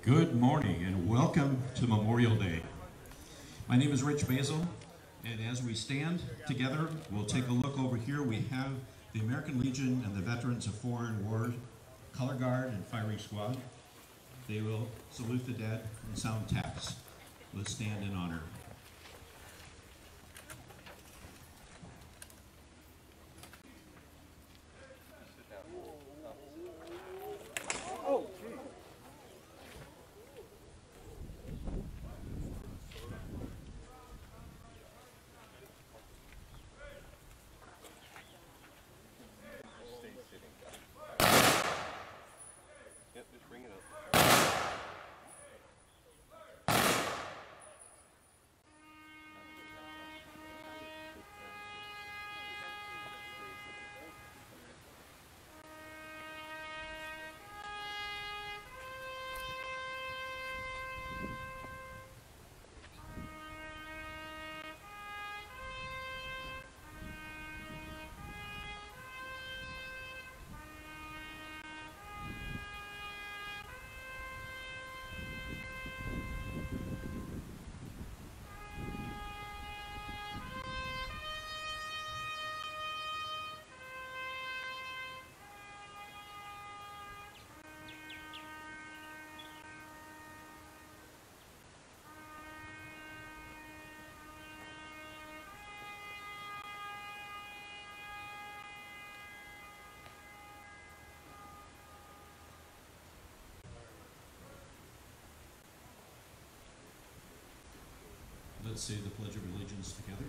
Good morning and welcome to Memorial Day. My name is Rich Basil, and as we stand together, we'll take a look over here. We have the American Legion and the Veterans of Foreign War Color Guard and Firing Squad. They will salute the dead and sound taps. Let's stand in honor. Let's say the Pledge of Allegiance together.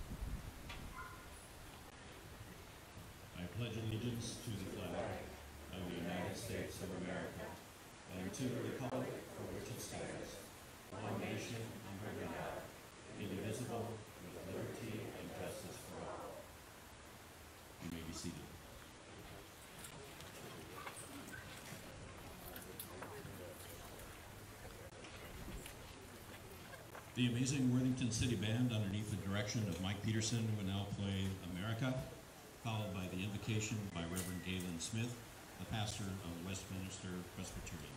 I pledge allegiance to the flag of the United States of America and to the republic for which it stands, one nation under God, indivisible, with liberty and justice for all. You may be seated. The amazing Worthington City Band, underneath the direction of Mike Peterson, will now play America, followed by the invocation by Reverend Galen Smith, the pastor of Westminster Presbyterian.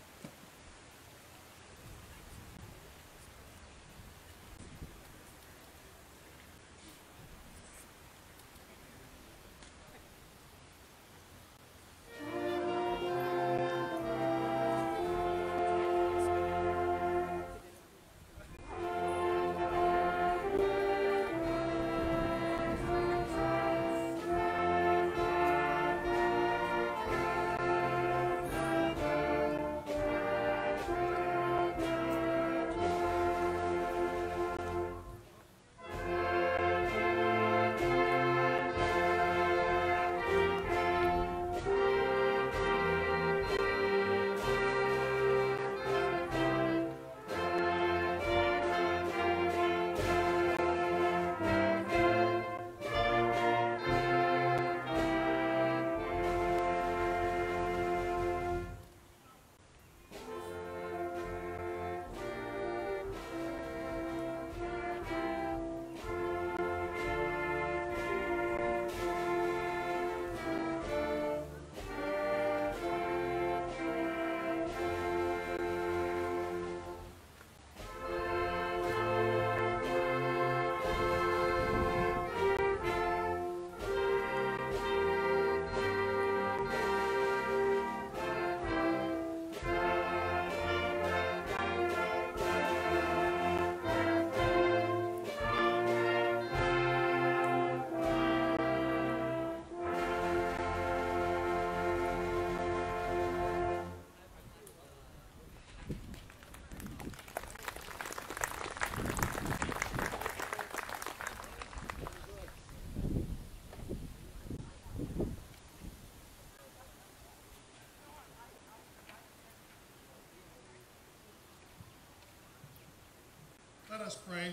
Let us pray.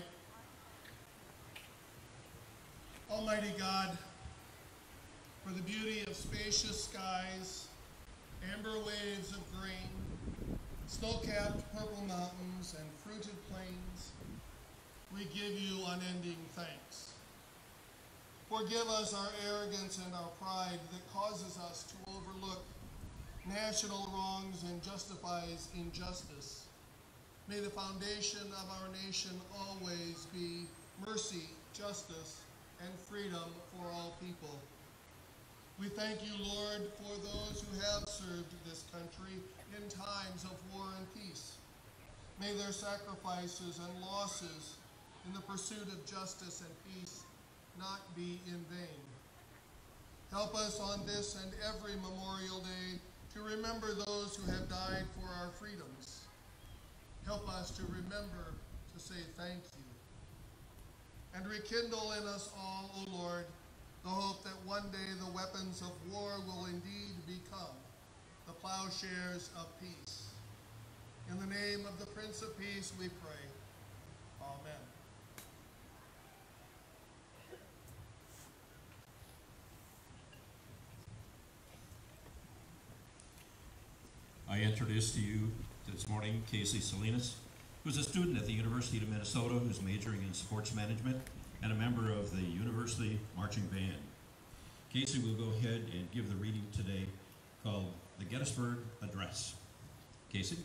Almighty God, for the beauty of spacious skies, amber waves of grain, snow-capped purple mountains, and fruited plains, we give you unending thanks. Forgive us our arrogance and our pride that causes us to overlook national wrongs and justifies injustice. May the foundation of our nation always be mercy, justice, and freedom for all people. We thank you, Lord, for those who have served this country in times of war and peace. May their sacrifices and losses in the pursuit of justice and peace not be in vain. Help us on this and every Memorial Day to remember those who have died for our freedoms. Help us to remember to say thank you. And rekindle in us all, O Lord, the hope that one day the weapons of war will indeed become the plowshares of peace. In the name of the Prince of Peace we pray. Amen. I introduce to you this morning Casey Salinas, who's a student at the University of Minnesota who's majoring in sports management and a member of the University Marching Band. Casey will go ahead and give the reading today called the Gettysburg Address. Casey?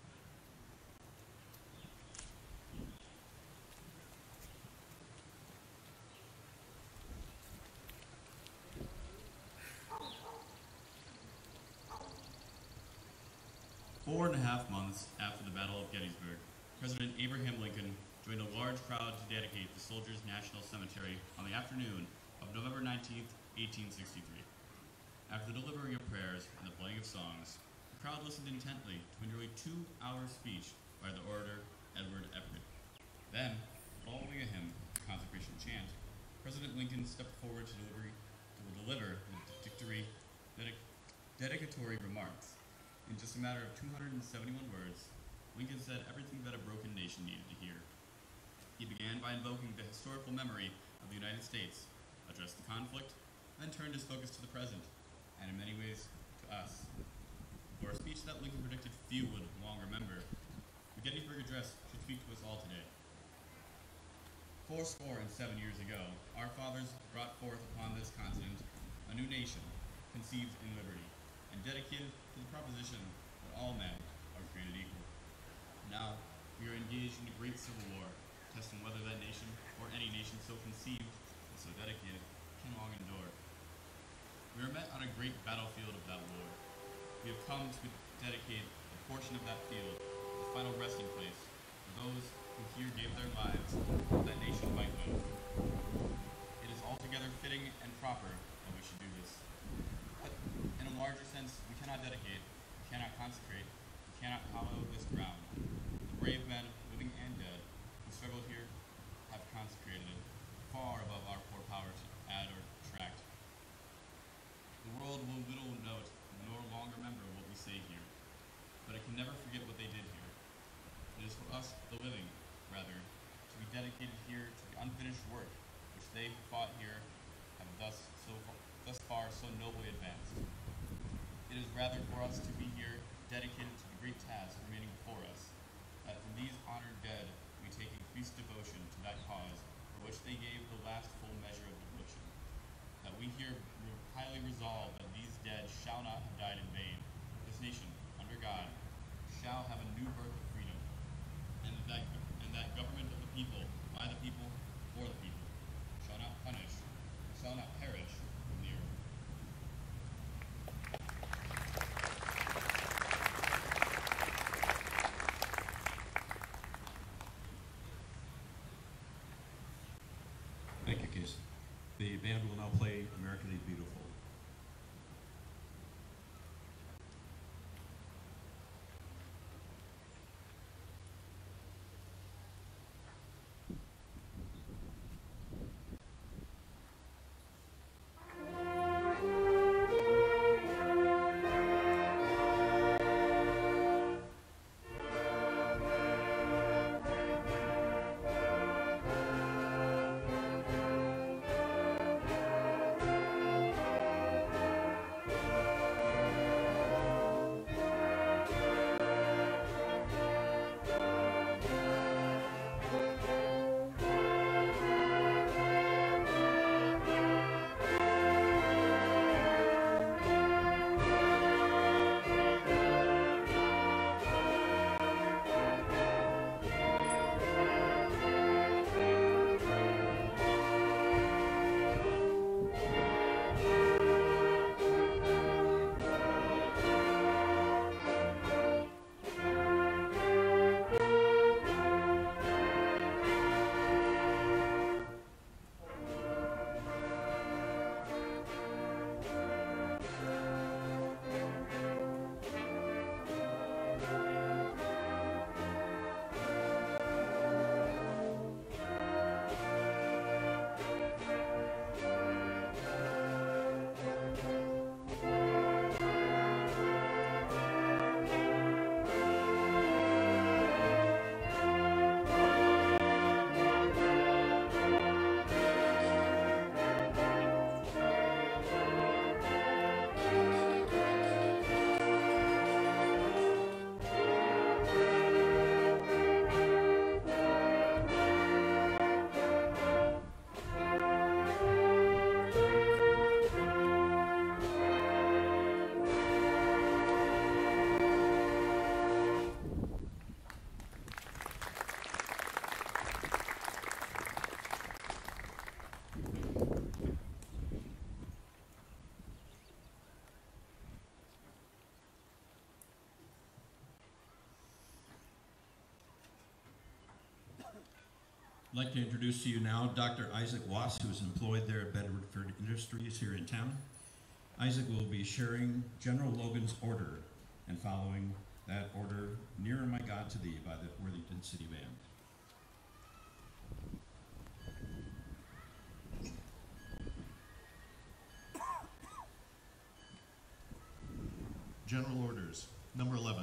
Four and a half months after the Battle of Gettysburg, President Abraham Lincoln joined a large crowd to dedicate the Soldiers' National Cemetery on the afternoon of November 19, 1863. After the delivering of prayers and the playing of songs, the crowd listened intently to a nearly 2-hour speech by the orator Edward Everett. Then, following a hymn, the consecration chant, President Lincoln stepped forward to deliver the dedicatory remarks. In just a matter of 271 words, Lincoln said everything that a broken nation needed to hear. He began by invoking the historical memory of the United States, addressed the conflict, then turned his focus to the present, and in many ways, to us. For a speech that Lincoln predicted few would long remember, the Gettysburg Address should speak to us all today. 77 years ago, our fathers brought forth upon this continent a new nation, conceived in liberty, and dedicated to the proposition that all men are created equal. Now, we are engaged in a great civil war, testing whether that nation, or any nation so conceived and so dedicated, can long endure. We are met on a great battlefield of that war. We have come to dedicate a portion of that field, the final resting place, for those who here gave their lives that that nation might live. It is altogether fitting and proper that we should do this. But in a larger sense, we cannot dedicate, we cannot consecrate, we cannot hallow this ground. The brave men, living and dead, who struggled here, have consecrated it far above our poor power to add or detract. The world will little note nor long remember what we say here, but it can never forget what they did here. It is for us, the living, rather, to be dedicated here to the unfinished work which they who fought here have thus far so nobly advanced. It is rather for us to be here dedicated to the great task remaining before us, that from these honored dead we take increased devotion to that cause for which they gave the last full measure of devotion, that we here highly resolve that these dead shall not have died in vain. This nation, under God, shall have a new birth of freedom, and that government of the people, by the people, for the people, shall not punish, shall not perish from the earth. Thank you, Casey. The band will now play America the Beautiful. I'd like to introduce to you now Dr. Isaac Wass, who is employed there at Bedford Industries here in town. Isaac will be sharing General Logan's order and following that order, Nearer My God to Thee by the Worthington City Band. General Orders, number 11.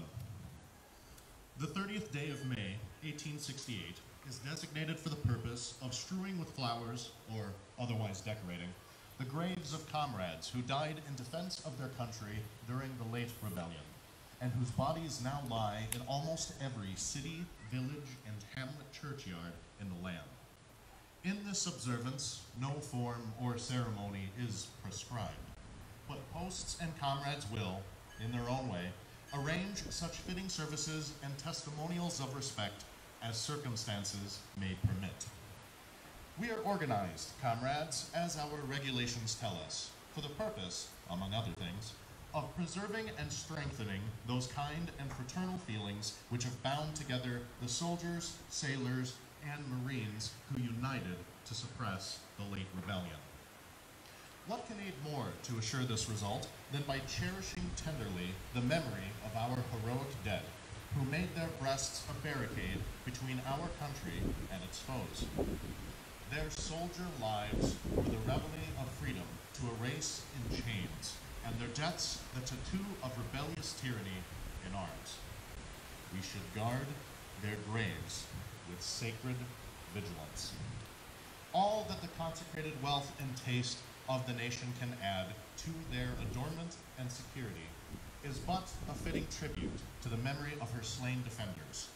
The 30th day of May, 1868, is designated for the purpose of strewing with flowers, or otherwise decorating, the graves of comrades who died in defense of their country during the late rebellion, and whose bodies now lie in almost every city, village, and hamlet churchyard in the land. In this observance, no form or ceremony is prescribed, but hosts and comrades will, in their own way, arrange such fitting services and testimonials of respect as circumstances may permit. We are organized, comrades, as our regulations tell us, for the purpose, among other things, of preserving and strengthening those kind and fraternal feelings which have bound together the soldiers, sailors, and Marines who united to suppress the late rebellion. What can aid more to assure this result than by cherishing tenderly the memory of our heroic dead, who made their breasts a barricade between our country and its foes? Their soldier lives were the reveille of freedom to a race in chains, and their deaths the tattoo of rebellious tyranny in arms. We should guard their graves with sacred vigilance. All that the consecrated wealth and taste of the nation can add to their adornment and security is but a fitting tribute to the memory of her slain defenders.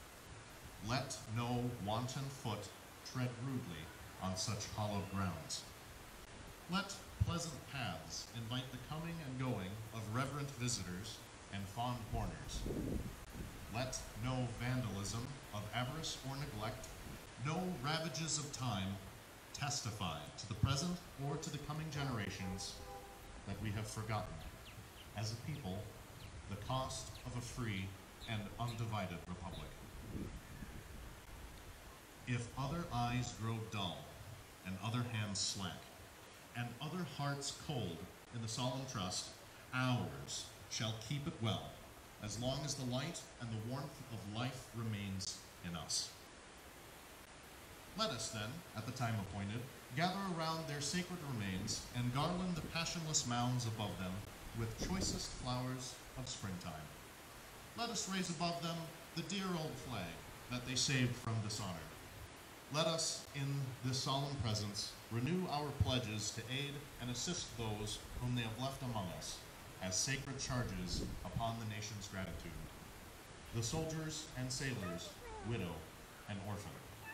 Let no wanton foot tread rudely on such hallowed grounds. Let pleasant paths invite the coming and going of reverent visitors and fond mourners. Let no vandalism of avarice or neglect, no ravages of time, testify to the present or to the coming generations that we have forgotten, as a people, the cost of a free and undivided republic. If other eyes grow dull, and other hands slack, and other hearts cold in the solemn trust, ours shall keep it well, as long as the light and the warmth of life remains in us. Let us then, at the time appointed, gather around their sacred remains and garland the passionless mounds above them with choicest flowers of springtime. Let us raise above them the dear old flag that they saved from dishonor. Let us, in this solemn presence, renew our pledges to aid and assist those whom they have left among us as sacred charges upon the nation's gratitude, the soldiers and sailors, widow and orphan.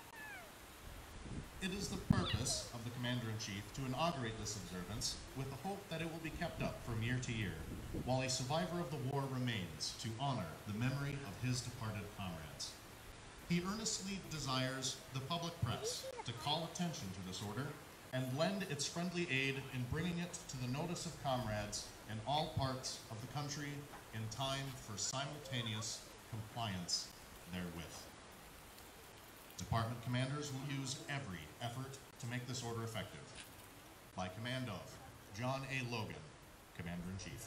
It is the purpose of the Commander-in-Chief to inaugurate this observance with the hope that it will be kept up from year to year, while a survivor of the war remains to honor the memory of his departed comrades. He earnestly desires the public press to call attention to this order and lend its friendly aid in bringing it to the notice of comrades in all parts of the country in time for simultaneous compliance therewith. Department commanders will use every effort to make this order effective. By command of John A. Logan, Commander-in-Chief.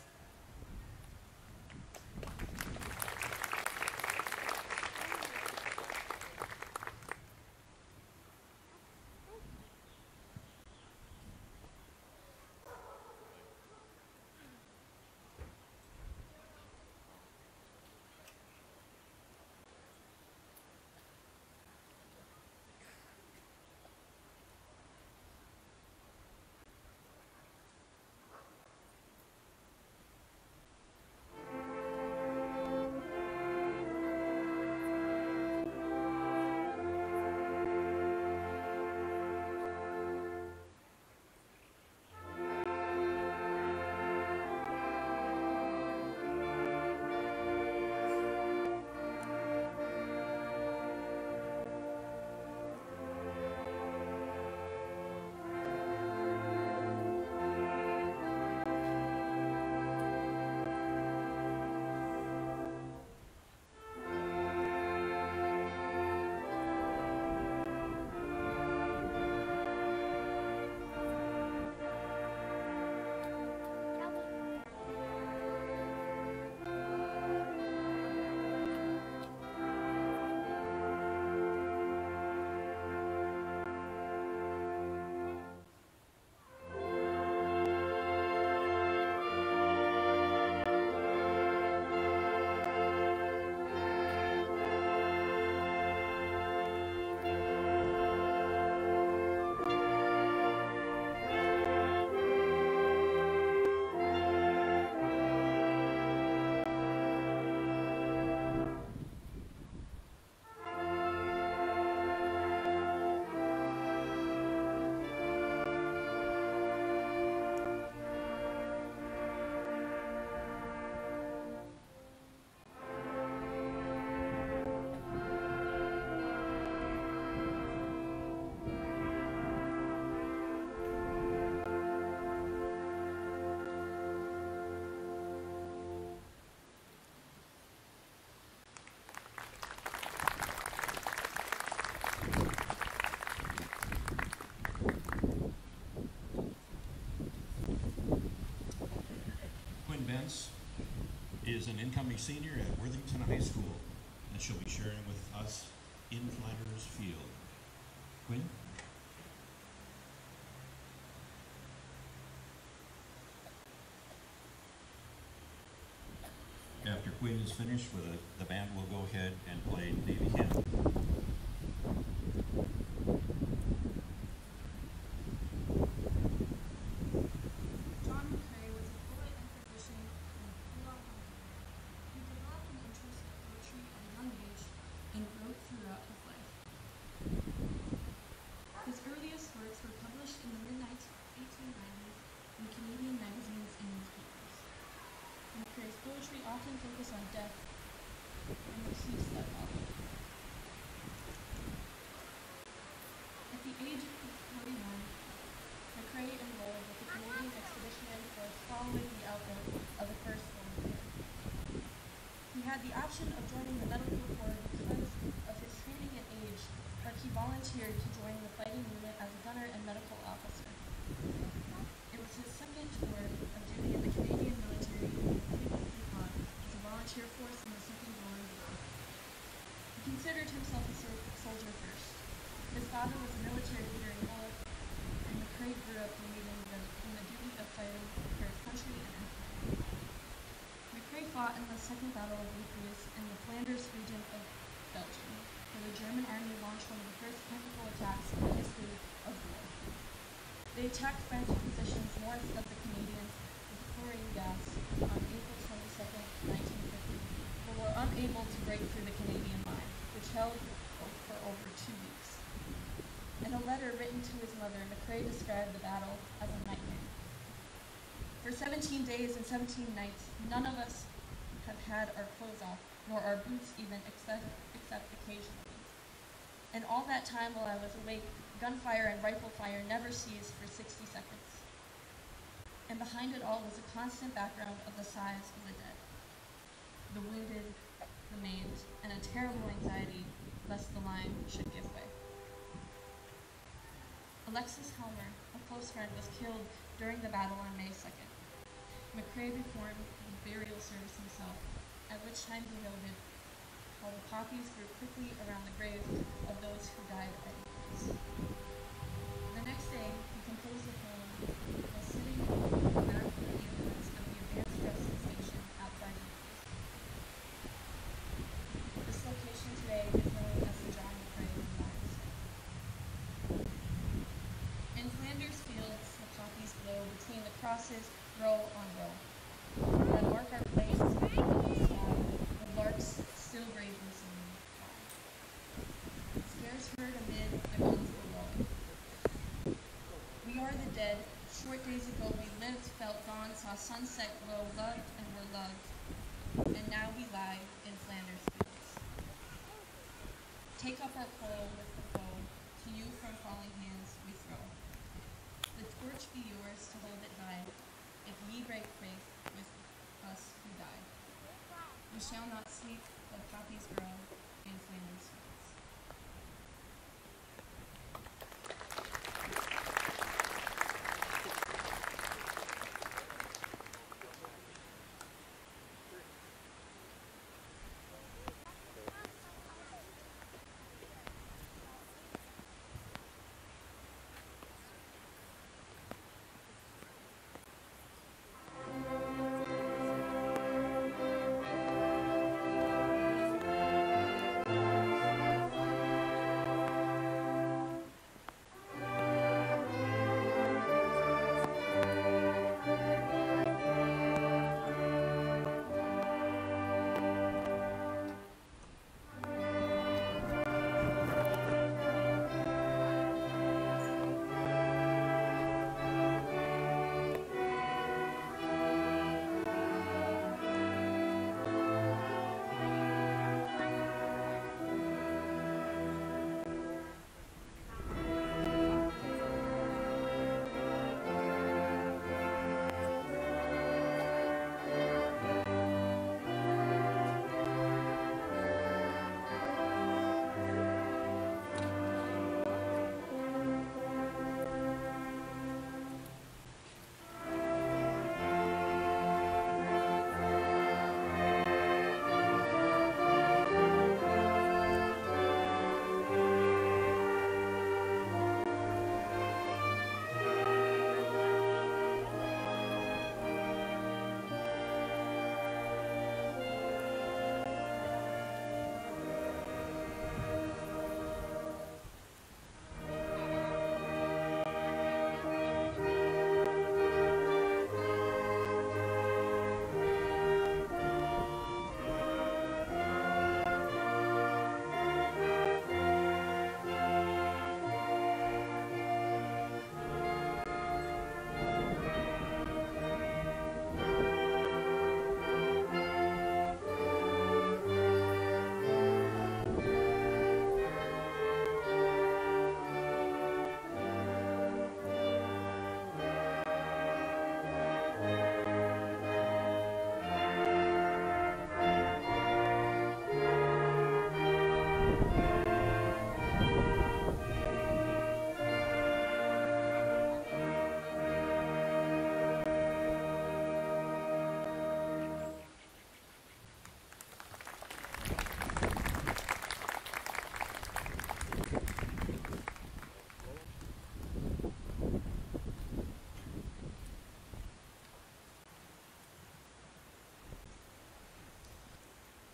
Spence is an incoming senior at Worthington High School, and she'll be sharing with us in Flanders Field. Quinn? After Quinn is finished, the band will go ahead and play Navy Hymn. John McCrae was a poet and physician in Pula, Hungary. He developed an interest in poetry at a young age and wrote throughout his life. His earliest works were published in the mid-1890s in Canadian magazines and newspapers. McCrae's poetry often focused on death and the peace that followed. At the age of 41, McCrae enrolled with the Canadian Expeditionary Force following the outbreak of the First World War. He had the option of joining the medical corps because of his training and age, but he volunteered to join the fighting unit as a gunner and medical officer. It was his second tour of duty in the Canadian military in Cuba as a volunteer force in the Second World War. He considered himself a soldier first. His father was a military leader in Europe, and McCrae grew up believing in the duty of fighting for his country and empire. McCrae fought in the Second Battle of Ypres in the Flanders region of Belgium, where the German army launched one of the first chemical attacks in the history of war. They attacked French positions north of the Canadians with chlorine gas on April 22nd, 1950, but were unable to break through the Canadian line, which held for over 2 weeks. In a letter written to his mother, McCrae described the battle as a nightmare. For 17 days and 17 nights, none of us have had our clothes off, nor our boots even, except occasionally. And all that time while I was awake, gunfire and rifle fire never ceased for 60 seconds. And behind it all was a constant background of the sighs of the dead, the wounded, the maimed, and a terrible anxiety lest the line should give way. Alexis Helmer, a close friend, was killed during the battle on May 2nd. McCrae performed the burial service himself, at which time he noted, while the poppies grew quickly around the graves of those who died at Ypres. The next day, he composed a poem while sitting on the back of the ambulance of the advanced dressing station outside Ypres. This location today is known as the John McCrae Memorial Site. In Flanders Fields, the poppies blow between the crosses, row on row, that mark our place in the sky, with larks still bravely singing high. Scarce heard amid the guns below. We are the dead. Short days ago we lived, felt gone, saw sunset glow, loved and were loved, and now we lie in Flanders Fields. Take up our quarrel with the foe, to you from falling hands we throw. The torch be yours to hold it high, if ye break faith with us who die. We shall not sleep, but poppies grow in Flanders Fields.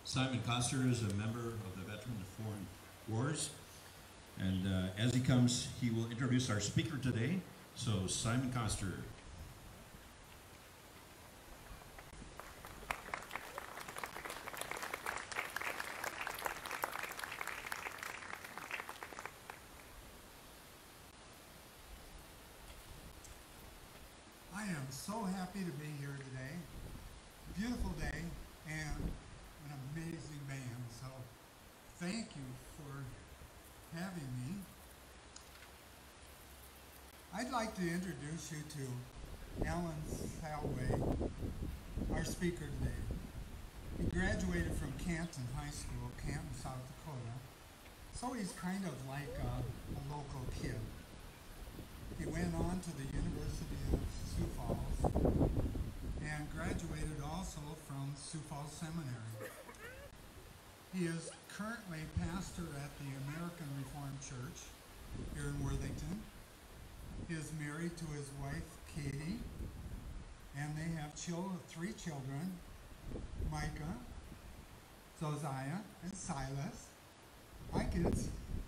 Simon Koster is a member of the Veterans of Foreign Wars. And as he comes, he will introduce our speaker today. So, Simon Koster. I am so happy to be here today. Beautiful day and an amazing band. So thank you for having me. I'd like to introduce you to Alan Salway, our speaker today. He graduated from Canton High School, Canton, South Dakota. So he's kind of like a local kid. He went on to the University of Sioux Falls and graduated also from Sioux Falls Seminary. He is currently pastor at the American Reformed Church here in Worthington. He is married to his wife, Katie, and they have three children, Micah, Josiah, and Silas. Hi, kids.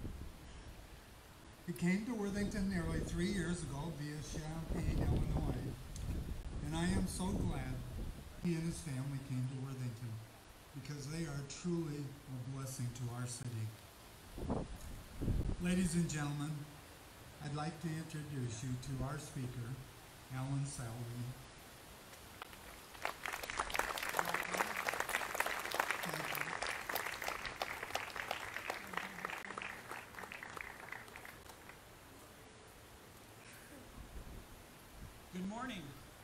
He came to Worthington nearly 3 years ago via Champaign, Illinois, and I am so glad he and his family came to Worthington because they are truly a blessing to our city. Ladies and gentlemen, I'd like to introduce you to our speaker, Alan Salway. Good morning.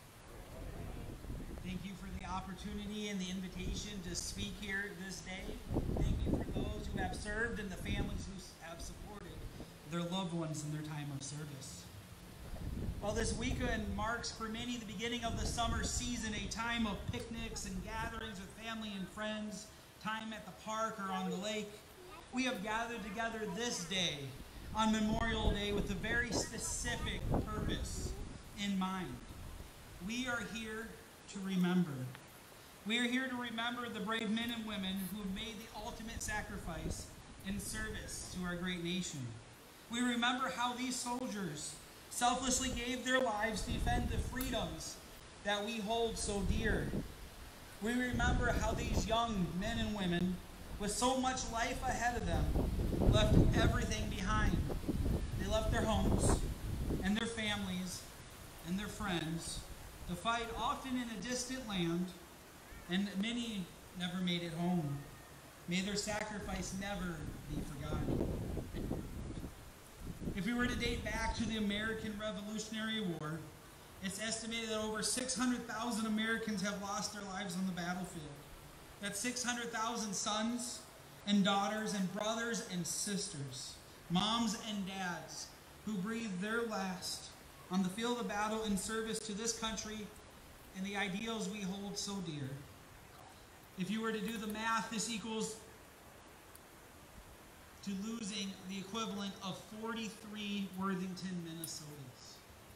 Thank you for the opportunity and the invitation to speak here this day. Thank you for those who have served and the families who have supported their loved ones in their time of service. Well, this weekend marks for many the beginning of the summer season, a time of picnics and gatherings with family and friends, time at the park or on the lake. We have gathered together this day on Memorial Day with a very specific purpose in mind. We are here to remember. We are here to remember the brave men and women who have made the ultimate sacrifice in service to our great nation. We remember how these soldiers selflessly gave their lives to defend the freedoms that we hold so dear. We remember how these young men and women, with so much life ahead of them, left everything behind. They left their homes and their families and their friends to fight, often in a distant land, and many never made it home. May their sacrifice never be forgotten. If we were to date back to the American Revolutionary War, it's estimated that over 600,000 Americans have lost their lives on the battlefield. That's 600,000 sons and daughters and brothers and sisters, moms and dads, who breathed their last on the field of battle in service to this country and the ideals we hold so dear. If you were to do the math, this equals to losing the equivalent of 43 Worthington, Minnesotans.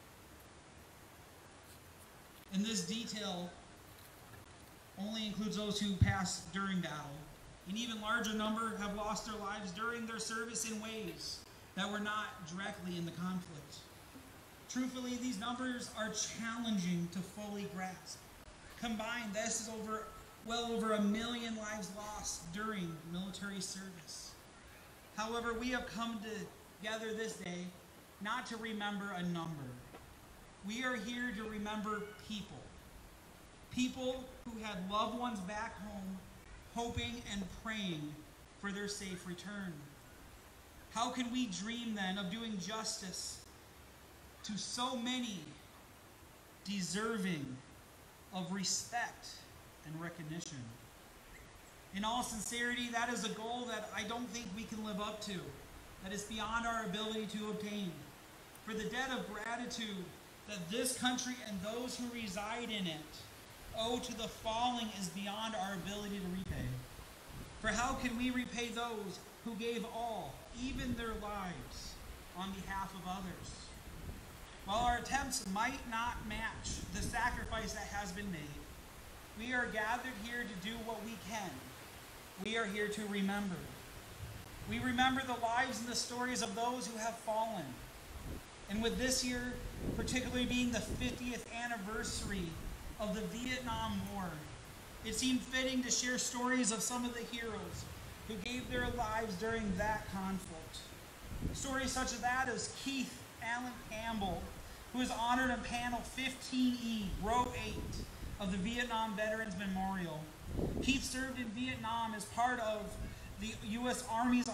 And this detail only includes those who passed during battle. An even larger number have lost their lives during their service in ways that were not directly in the conflict. Truthfully, these numbers are challenging to fully grasp. Combined, this is well over 1 million lives lost during military service. However, we have come together this day not to remember a number. We are here to remember people. People who had loved ones back home, hoping and praying for their safe return. How can we dream then of doing justice to so many deserving of respect and recognition? In all sincerity, that is a goal that I don't think we can live up to, that is beyond our ability to obtain. For the debt of gratitude that this country and those who reside in it owe to the fallen is beyond our ability to repay. For how can we repay those who gave all, even their lives, on behalf of others? While our attempts might not match the sacrifice that has been made, we are gathered here to do what we can we are here to remember. We remember the lives and the stories of those who have fallen. And with this year particularly being the 50th anniversary of the Vietnam War, it seemed fitting to share stories of some of the heroes who gave their lives during that conflict. Stories such as that as Keith Allen Campbell, who is honored in panel 15E, row 8 of the Vietnam Veterans Memorial. Keith served in Vietnam as part of the U.S. Army's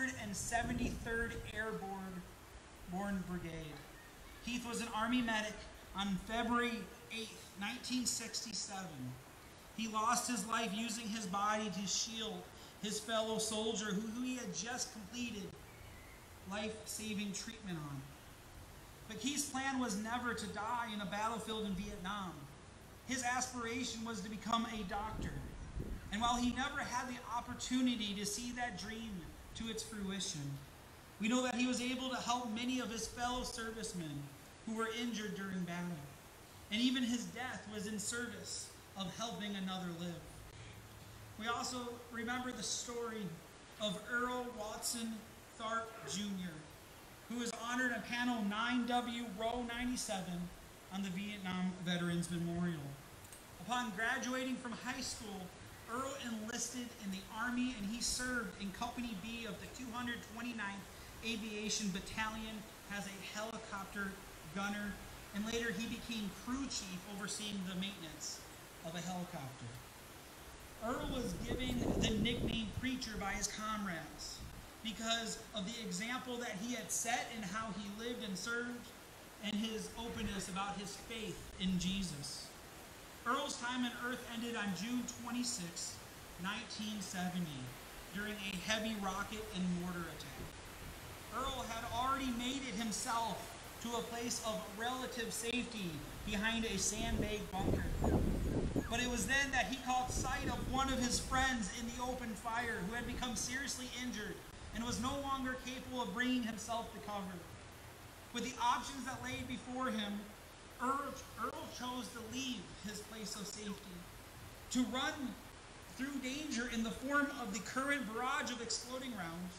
173rd Airborne Brigade. Keith was an Army medic on February 8, 1967. He lost his life using his body to shield his fellow soldier who he had just completed life-saving treatment on. But Keith's plan was never to die in a battlefield in Vietnam. His aspiration was to become a doctor. And while he never had the opportunity to see that dream to its fruition, we know that he was able to help many of his fellow servicemen who were injured during battle. And even his death was in service of helping another live. We also remember the story of Earl Watson Tharp Jr., who is honored in panel 9W, row 97 on the Vietnam Veterans Memorial. Upon graduating from high school, Earl enlisted in the Army and he served in Company B of the 229th Aviation Battalion as a helicopter gunner, and later he became crew chief overseeing the maintenance of a helicopter. Earl was given the nickname Preacher by his comrades because of the example that he had set in how he lived and served and his openness about his faith in Jesus. Earl's time on earth ended on June 26, 1970, during a heavy rocket and mortar attack. Earl had already made it himself to a place of relative safety behind a sandbag bunker. But it was then that he caught sight of one of his friends in the open fire who had become seriously injured and was no longer capable of bringing himself to cover. With the options that lay before him, Earl chose to leave his place of safety, to run through danger in the form of the current barrage of exploding rounds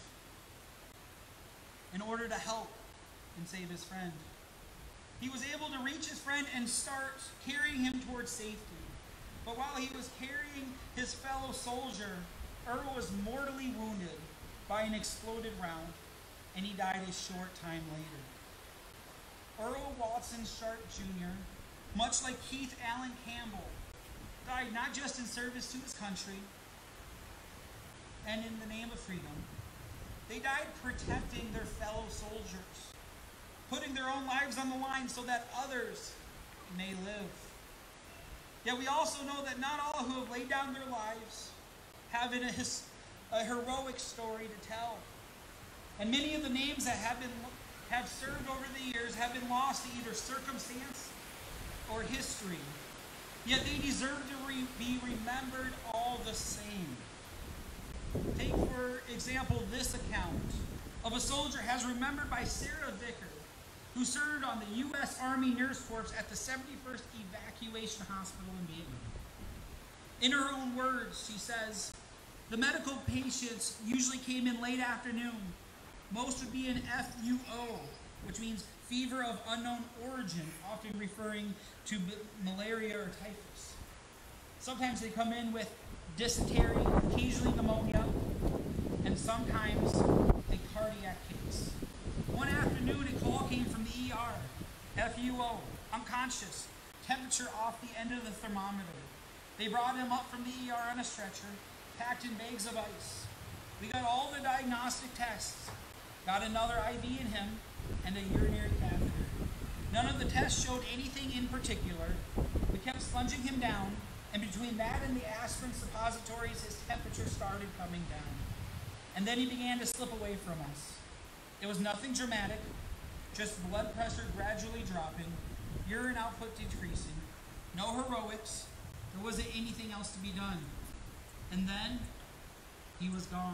in order to help and save his friend. He was able to reach his friend and start carrying him towards safety. But while he was carrying his fellow soldier, Earl was mortally wounded by an exploded round, and he died a short time later. Earl Watson Sharp Jr., much like Keith Allen Campbell, died not just in service to his country and in the name of freedom. They died protecting their fellow soldiers, putting their own lives on the line so that others may live. Yet we also know that not all who have laid down their lives have a heroic story to tell. And many of the names that have served over the years have been lost to either circumstance or history. Yet they deserve to be remembered all the same. Take, for example, this account of a soldier as remembered by Sarah Vicker, who served on the U.S. Army Nurse Corps at the 71st Evacuation Hospital in Vietnam. In her own words, she says, "The medical patients usually came in late afternoon. Most would be an FUO, which means fever of unknown origin, often referring to malaria or typhus. Sometimes they come in with dysentery, occasionally pneumonia, and sometimes a cardiac case. One afternoon, a call came from the ER. FUO, unconscious, temperature off the end of the thermometer. They brought him up from the ER on a stretcher, packed in bags of ice. We got all the diagnostic tests, got another IV in him, and a urinary catheter. None of the tests showed anything in particular. We kept sponging him down, and between that and the aspirin suppositories, his temperature started coming down. And then he began to slip away from us. It was nothing dramatic, just blood pressure gradually dropping, urine output decreasing, no heroics, there wasn't anything else to be done. And then, he was gone.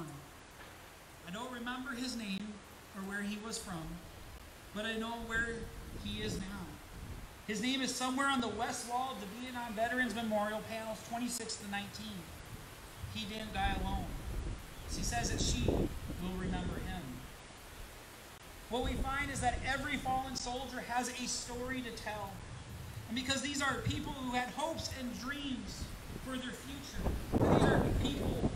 I don't remember his name or where he was from, but I know where he is now. His name is somewhere on the west wall of the Vietnam Veterans Memorial, panels 26 to 19. He didn't die alone. She says that she will remember him. What we find is that every fallen soldier has a story to tell. And because these are people who had hopes and dreams for their future, these are people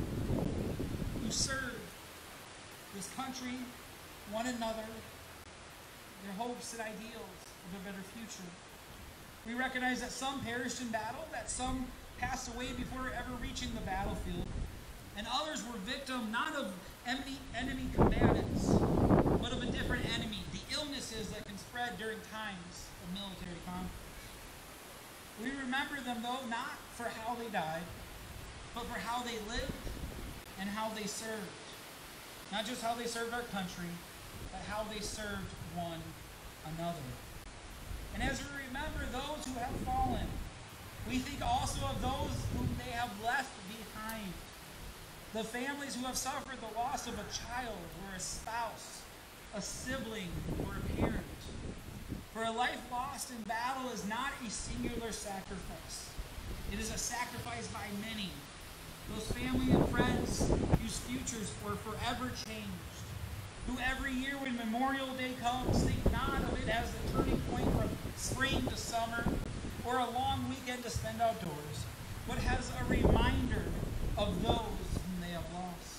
who serve this country, one another, their hopes and ideals of a better future. We recognize that some perished in battle, that some passed away before ever reaching the battlefield, and others were victim not of enemy combatants, but of a different enemy, the illnesses that can spread during times of military conflict. We remember them, though, not for how they died, but for how they lived and how they served. Not just how they served our country, but how they served one another. And as we remember those who have fallen, we think also of those whom they have left behind. The families who have suffered the loss of a child or a spouse, a sibling or a parent. For a life lost in battle is not a singular sacrifice. It is a sacrifice by many. Those family and friends whose futures were forever changed. Who every year when Memorial Day comes think not of it as the turning point from spring to summer or a long weekend to spend outdoors, but as a reminder of those whom they have lost.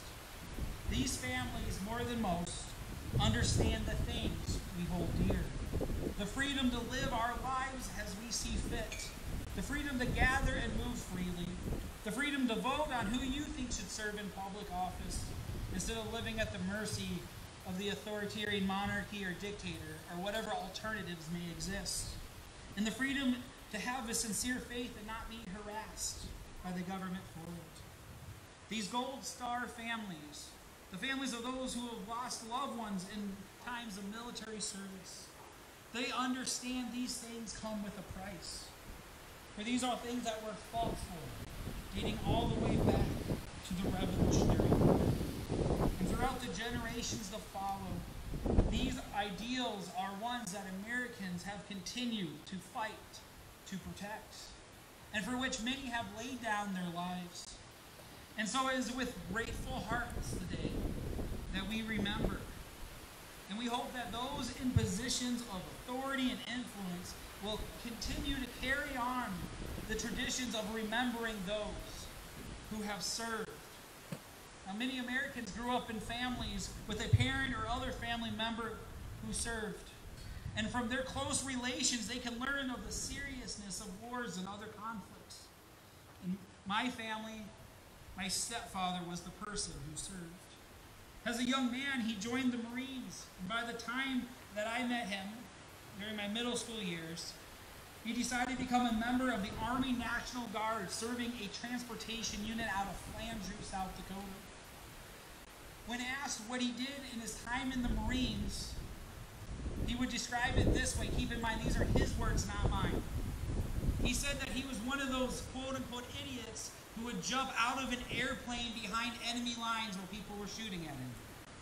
These families, more than most, understand the things we hold dear. The freedom to live our lives as we see fit. The freedom to gather and move freely. The freedom to vote on who you think should serve in public office instead of living at the mercy of the authoritarian monarchy or dictator or whatever alternatives may exist. And the freedom to have a sincere faith and not be harassed by the government for it. These Gold Star families, the families of those who have lost loved ones in times of military service, they understand these things come with a price. For these are things that were fought for, dating all the way back to the Revolutionary War. And throughout the generations that follow, these ideals are ones that Americans have continued to fight, to protect, and for which many have laid down their lives. And so it is with grateful hearts today that we remember. And we hope that those in positions of authority and influence will continue to carry on the traditions of remembering those who have served. Now, many Americans grew up in families with a parent or other family member who served. And from their close relations, they can learn of the seriousness of wars and other conflicts. In my family, my stepfather was the person who served. As a young man, he joined the Marines. And by the time that I met him, during my middle school years, he decided to become a member of the Army National Guard, serving a transportation unit out of Flandreau, South Dakota. When asked what he did in his time in the Marines, he would describe it this way. Keep in mind, these are his words, not mine. He said that he was one of those quote-unquote idiots who would jump out of an airplane behind enemy lines where people were shooting at him.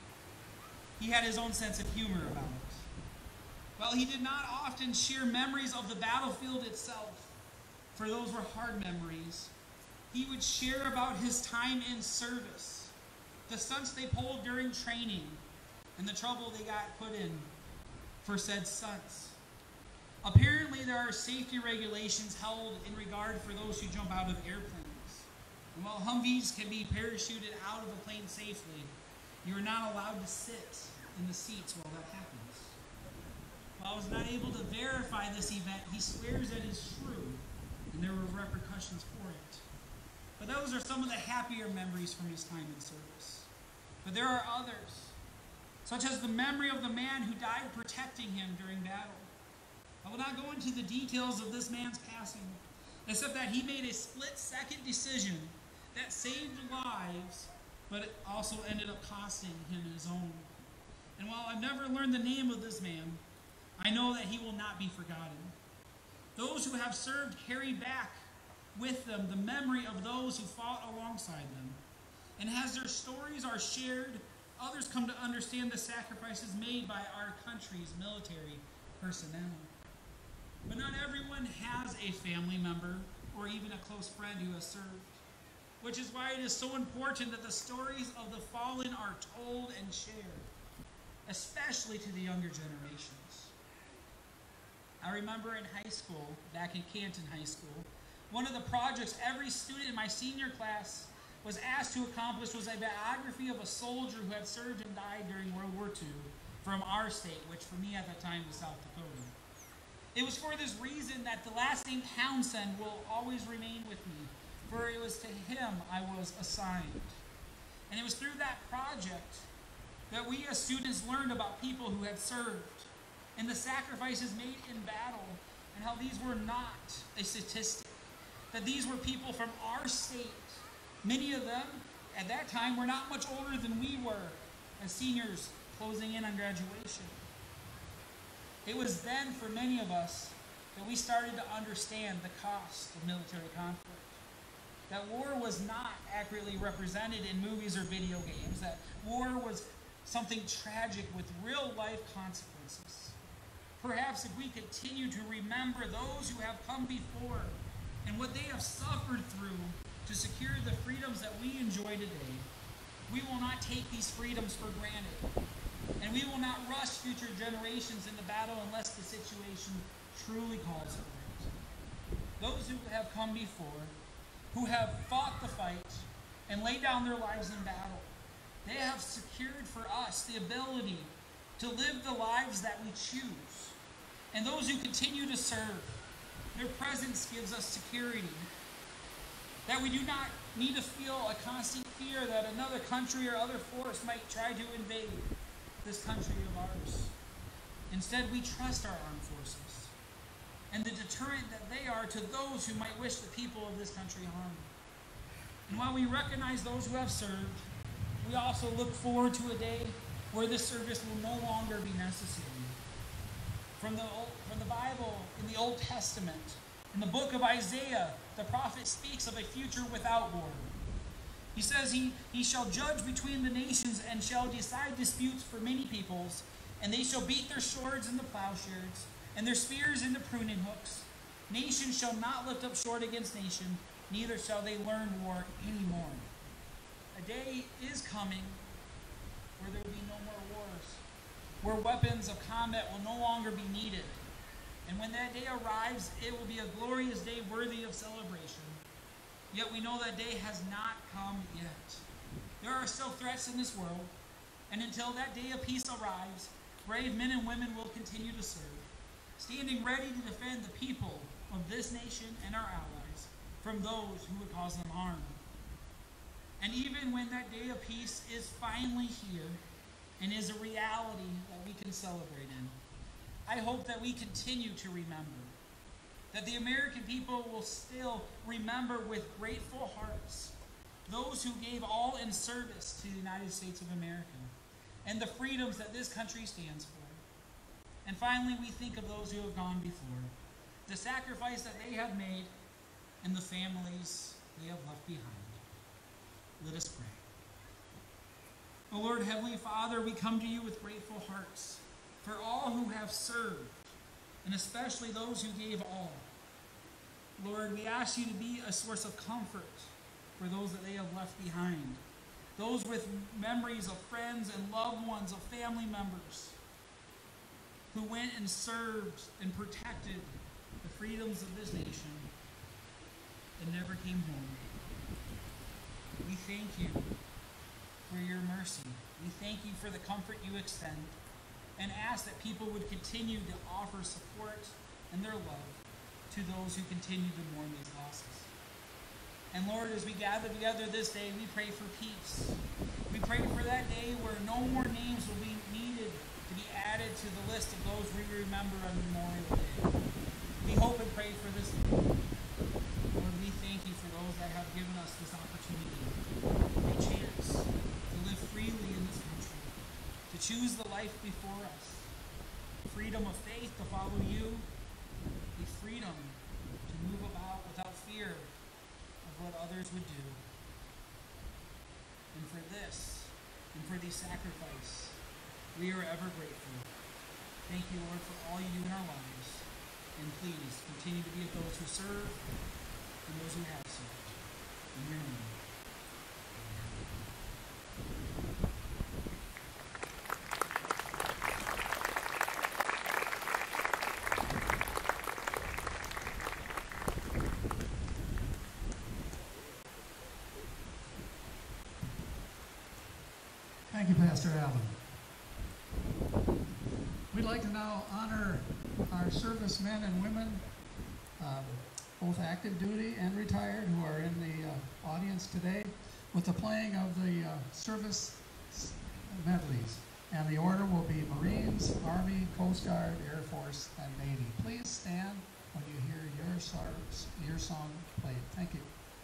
He had his own sense of humor about it. While he did not often share memories of the battlefield itself, for those were hard memories, he would share about his time in service, the stunts they pulled during training, and the trouble they got put in for said stunts. Apparently, there are safety regulations held in regard for those who jump out of airplanes. And while Humvees can be parachuted out of a plane safely, you are not allowed to sit in the seats while that happens. While I was not able to verify this event, he swears that it's true, and there were repercussions for it. But those are some of the happier memories from his time in service. But there are others, such as the memory of the man who died protecting him during battle. I will not go into the details of this man's passing, except that he made a split-second decision that saved lives, but it also ended up costing him his own. And while I've never learned the name of this man, I know that he will not be forgotten. Those who have served carry back with them the memory of those who fought alongside them. And as their stories are shared, others come to understand the sacrifices made by our country's military personnel. But not everyone has a family member or even a close friend who has served. which is why it is so important that the stories of the fallen are told and shared, especially to the younger generations. I remember in high school, back in Canton High School, one of the projects every student in my senior class was asked to accomplish was a biography of a soldier who had served and died during World War II from our state, which for me at that time was South Dakota. It was for this reason that the last name Townsend will always remain with me, for it was to him I was assigned. And it was through that project that we as students learned about people who had served and the sacrifices made in battle and how these were not a statistic, that these were people from our state. Many of them at that time were not much older than we were as seniors closing in on graduation. It was then for many of us that we started to understand the cost of military conflict. That war was not accurately represented in movies or video games. That war was something tragic with real life consequences. Perhaps if we continue to remember those who have come before and what they have suffered through to secure the freedoms that we enjoy today, we will not take these freedoms for granted. And we will not rush future generations into battle unless the situation truly calls for it. Those who have come before, who have fought the fight and laid down their lives in battle, they have secured for us the ability to live the lives that we choose. And those who continue to serve, their presence gives us security. That we do not need to feel a constant fear that another country or other force might try to invade this country of ours. Instead, we trust our armed forces and the deterrent that they are to those who might wish the people of this country harm. And while we recognize those who have served, we also look forward to a day where this service will no longer be necessary. From the Bible, in the Old Testament, in the book of Isaiah, the prophet speaks of a future without war. He says he shall judge between the nations and shall decide disputes for many peoples, and they shall beat their swords into plowshares, and their spears into pruning hooks. Nation shall not lift up sword against nation, neither shall they learn war anymore. A day is coming where there will be no more wars, where weapons of combat will no longer be needed. And when that day arrives, it will be a glorious day worthy of celebration. Yet we know that day has not come yet. There are still threats in this world, and until that day of peace arrives, brave men and women will continue to serve, standing ready to defend the people of this nation and our allies from those who would cause them harm. And even when that day of peace is finally here and is a reality that we can celebrate in, I hope that we continue to remember that the American people will still remember with grateful hearts those who gave all in service to the United States of America and the freedoms that this country stands for. And finally, we think of those who have gone before, the sacrifice that they have made, and the families they have left behind. Let us pray. O Lord, Heavenly Father, we come to you with grateful hearts for all who have served, and especially those who gave all. Lord, we ask you to be a source of comfort for those that they have left behind, those with memories of friends and loved ones, of family members who went and served and protected the freedoms of this nation and never came home. We thank you for your mercy. We thank you for the comfort you extend, and ask that people would continue to offer support and their love to those who continue to mourn these losses. And Lord, as we gather together this day, we pray for peace. We pray for that day where no more names will be needed to be added to the list of those we remember on Memorial Day. We hope and pray for this day. Lord, we thank you for those that have given us this opportunity, a chance to live freely in this country, to choose the life before us, freedom of faith to follow you, the freedom to move about without fear of what others would do. And for this, and for the sacrifice, we are ever grateful. Thank you, Lord, for all you do in our lives. And please continue to be with those who serve and those who have served. In your name. Thank you, Pastor Allen. We'd like to now honor our servicemen and women, both active duty and retired, who are in the audience today, with the playing of the service medleys. And the order will be Marines, Army, Coast Guard, Air Force, and Navy. Please stand when you hear your song played. Thank you.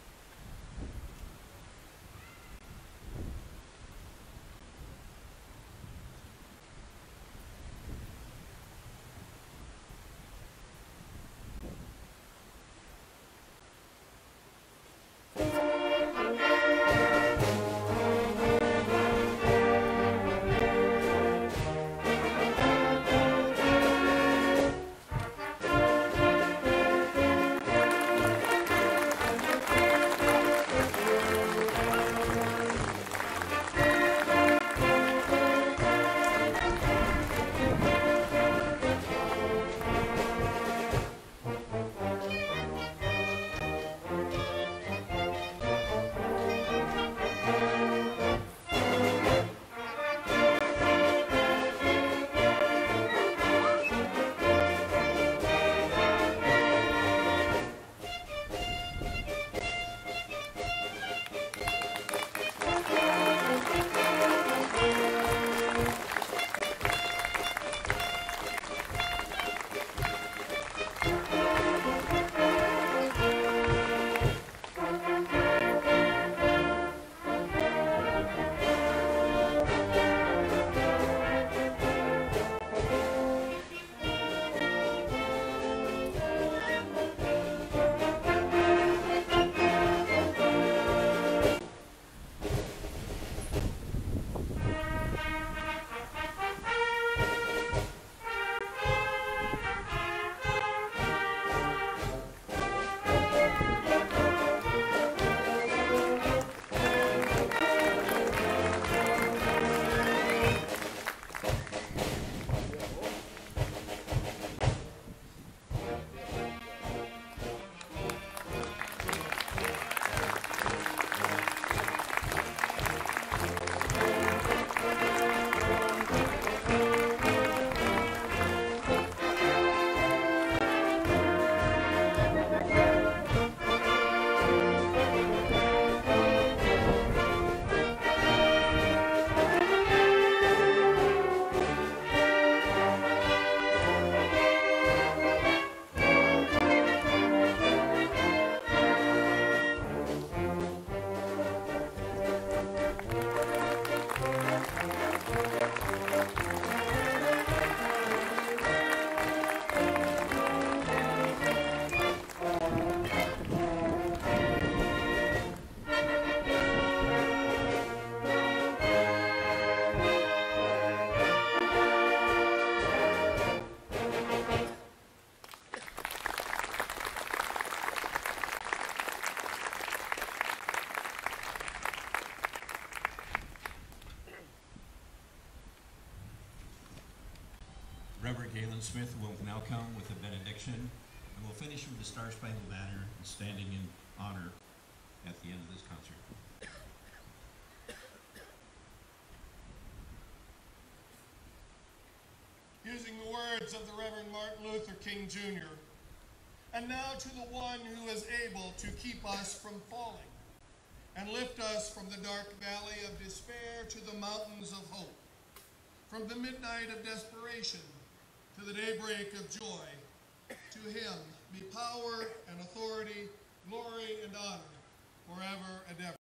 Reverend Galen Smith will now come with a benediction, and we'll finish with the Star Spangled Banner and standing in honor at the end of this concert. Using the words of the Reverend Martin Luther King Jr. And now to the one who is able to keep us from falling and lift us from the dark valley of despair to the mountains of hope, from the midnight of desperation to the daybreak of joy. To him be power and authority, glory and honor, forever and ever.